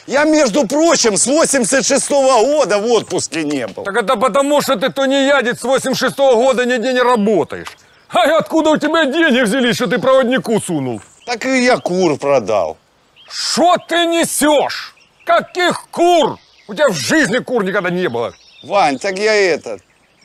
Я, между прочим, с 86-го года в отпуске не был. Так это потому, что ты тунеядец с 86-го года нигде не работаешь. А откуда у тебя деньги взялись, что ты проводнику сунул? Так и я кур продал. Что ты несешь? Каких кур? У тебя в жизни кур никогда не было. Вань, так я этот.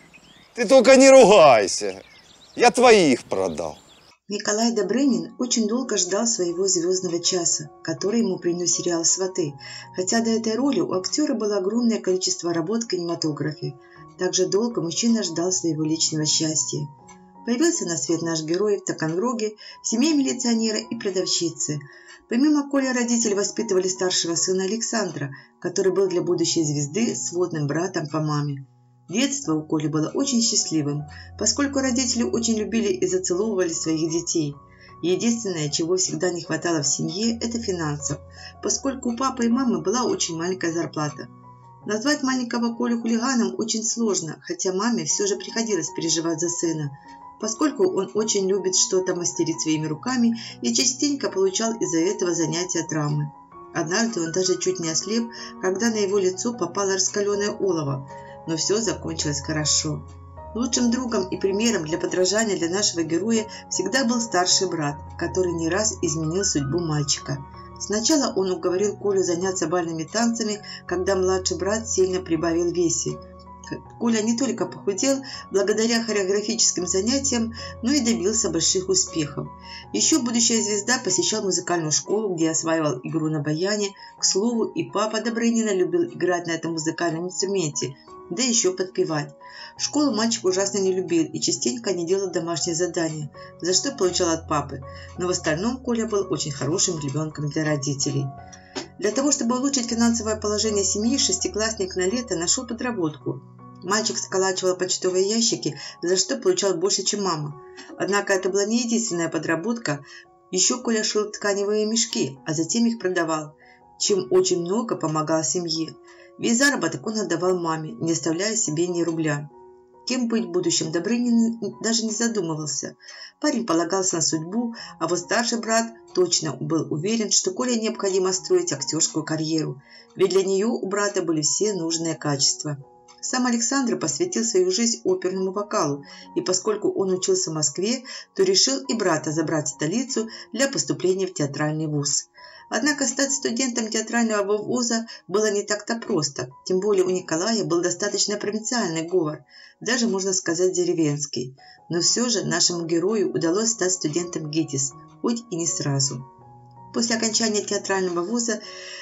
Ты только не ругайся. Я твоих продал. Николай Добрынин очень долго ждал своего звездного часа, который ему принес сериал «Сваты», хотя до этой роли у актера было огромное количество работ в кинематографе. Также долго мужчина ждал своего личного счастья. Появился на свет наш герой в Таганроге, в семье милиционера и продавщицы. Помимо Коли родители воспитывали старшего сына Александра, который был для будущей звезды сводным братом по маме. Детство у Коли было очень счастливым, поскольку родители очень любили и зацеловывали своих детей. Единственное, чего всегда не хватало в семье, это финансов, поскольку у папы и мамы была очень маленькая зарплата. Назвать маленького Колю хулиганом очень сложно, хотя маме все же приходилось переживать за сына, поскольку он очень любит что-то мастерить своими руками и частенько получал из-за этого занятия травмы. Однажды он даже чуть не ослеп, когда на его лицо попало раскаленное олово, но все закончилось хорошо. Лучшим другом и примером для подражания для нашего героя всегда был старший брат, который не раз изменил судьбу мальчика. Сначала он уговорил Колю заняться бальными танцами, когда младший брат сильно прибавил в весе. Коля не только похудел благодаря хореографическим занятиям, но и добился больших успехов. Еще будущая звезда посещал музыкальную школу, где осваивал игру на баяне. К слову, и папа Добрынина любил играть на этом музыкальном инструменте, да еще подпевать. Школу мальчик ужасно не любил и частенько не делал домашние задания, за что получал от папы, но в остальном Коля был очень хорошим ребенком для родителей. Для того, чтобы улучшить финансовое положение семьи, шестиклассник на лето нашел подработку. Мальчик сколачивал почтовые ящики, за что получал больше, чем мама. Однако это была не единственная подработка. Еще Коля шил тканевые мешки, а затем их продавал, чем очень много помогал семье. Весь заработок он отдавал маме, не оставляя себе ни рубля. Кем быть в будущем Добрынин даже не задумывался. Парень полагался на судьбу, а вот старший брат точно был уверен, что Коле необходимо строить актерскую карьеру, ведь для нее у брата были все нужные качества. Сам Александр посвятил свою жизнь оперному вокалу, и поскольку он учился в Москве, то решил и брата забрать в столицу для поступления в театральный вуз. Однако стать студентом театрального вуза было не так-то просто, тем более у Николая был достаточно провинциальный говор, даже, можно сказать, деревенский. Но все же нашему герою удалось стать студентом ГИТИС, хоть и не сразу. После окончания театрального вуза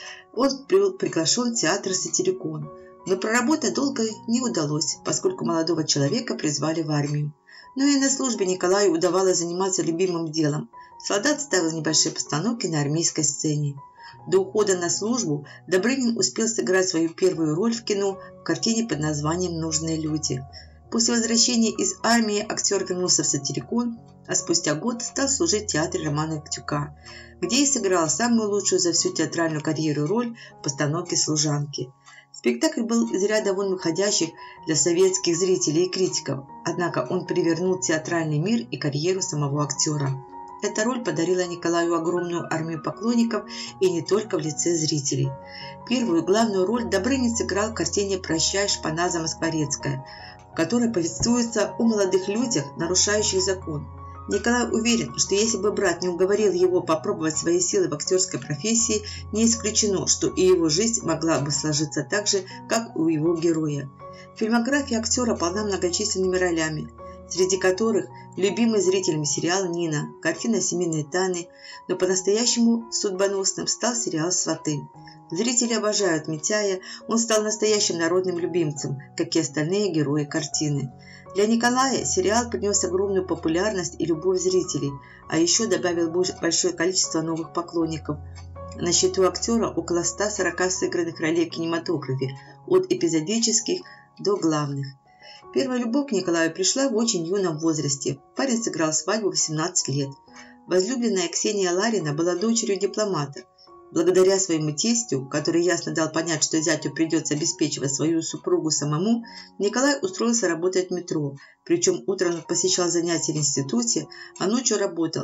он был приглашен в театр «Сатирикон», но проработать долго не удалось, поскольку молодого человека призвали в армию. Но и на службе Николаю удавалось заниматься любимым делом. Солдат ставил небольшие постановки на армейской сцене. До ухода на службу Добрынин успел сыграть свою первую роль в кино в картине под названием «Нужные люди». После возвращения из армии актер вернулся в Сатирикон, а спустя год стал служить в театре Романа Птюка, где и сыграл самую лучшую за всю театральную карьеру роль в постановке «Служанки». Спектакль был из ряда вон выходящих для советских зрителей и критиков, однако он перевернул театральный мир и карьеру самого актера. Эта роль подарила Николаю огромную армию поклонников и не только в лице зрителей. Первую главную роль Добрынин сыграл в картине «Прощай, Шпаназа Москворецкая», в которой повествуется о молодых людях, нарушающих закон. Николай уверен, что если бы брат не уговорил его попробовать свои силы в актерской профессии, не исключено, что и его жизнь могла бы сложиться так же, как у его героя. Фильмография актера полна многочисленными ролями, среди которых любимый зрителями сериал «Нина», картина «Семейные тайны», но по-настоящему судьбоносным стал сериал «Сваты». Зрители обожают Митяя, он стал настоящим народным любимцем, как и остальные герои картины. Для Николая сериал принес огромную популярность и любовь зрителей, а еще добавил большое количество новых поклонников. На счету актера около 140 сыгранных ролей в кинематографе, от эпизодических до главных. Первая любовь к Николаю пришла в очень юном возрасте. Парень сыграл свадьбу в 18 лет. Возлюбленная Ксения Ларина была дочерью дипломата. Благодаря своему тестю, который ясно дал понять, что зятю придется обеспечивать свою супругу самому, Николай устроился работать в метро. Причем утром он посещал занятия в институте, а ночью работал.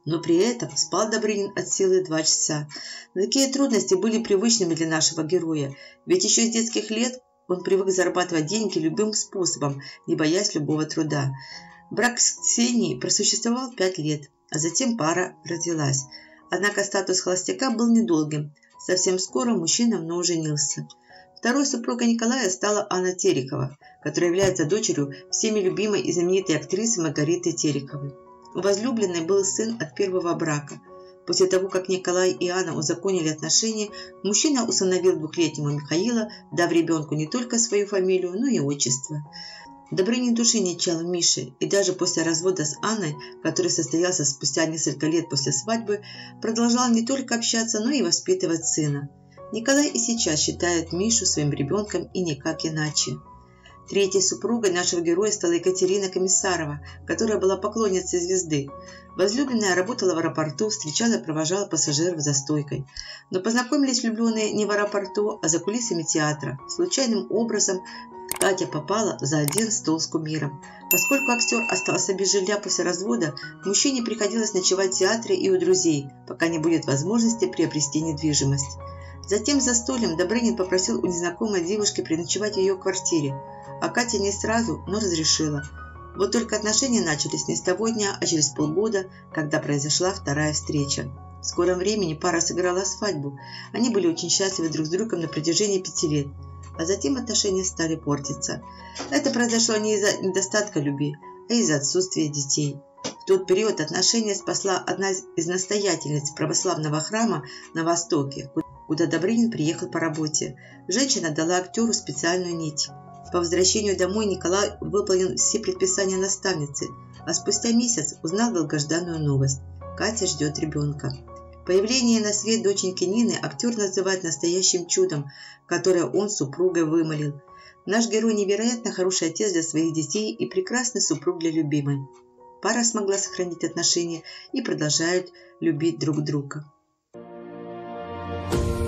Но при этом спал Добрынин от силы 2 часа. Такие трудности были привычными для нашего героя, ведь еще с детских лет он привык зарабатывать деньги любым способом, не боясь любого труда. Брак с Ксенией просуществовал 5 лет, а затем пара родилась. Однако статус холостяка был недолгим. Совсем скоро мужчина вновь женился. Второй супругой Николая стала Анна Терехова, которая является дочерью всеми любимой и знаменитой актрисы Маргариты Тереховой. У возлюбленной был сын от первого брака. После того, как Николай и Анна узаконили отношения, мужчина усыновил 2-летнего Михаила, дав ребенку не только свою фамилию, но и отчество. Добрынин души не чаял в Мише, и даже после развода с Анной, который состоялся спустя несколько лет после свадьбы, продолжал не только общаться, но и воспитывать сына. Николай и сейчас считает Мишу своим ребенком и никак иначе. Третьей супругой нашего героя стала Екатерина Комиссарова, которая была поклонницей звезды. Возлюбленная работала в аэропорту, встречала и провожала пассажиров за стойкой. Но познакомились влюбленные не в аэропорту, а за кулисами театра. Случайным образом Катя попала за один стол с кумиром. Поскольку актер остался без жилья после развода, мужчине приходилось ночевать в театре и у друзей, пока не будет возможности приобрести недвижимость. Затем за столем Добрынин попросил у незнакомой девушки переночевать в ее квартире, а Катя не сразу, но разрешила. Вот только отношения начались не с того дня, а через полгода, когда произошла вторая встреча. В скором времени пара сыграла свадьбу. Они были очень счастливы друг с другом на протяжении 5 лет. А затем отношения стали портиться. Это произошло не из-за недостатка любви, а из-за отсутствия детей. В тот период отношения спасла одна из настоятельниц православного храма на Востоке, куда Добрынин приехал по работе. Женщина дала актеру специальную нить. По возвращению домой Николай выполнил все предписания наставницы, а спустя месяц узнал долгожданную новость. Катя ждет ребенка. Появление на свет доченьки Нины актер называет настоящим чудом, которое он с супругой вымолил. Наш герой невероятно хороший отец для своих детей и прекрасный супруг для любимой. Пара смогла сохранить отношения и продолжают любить друг друга.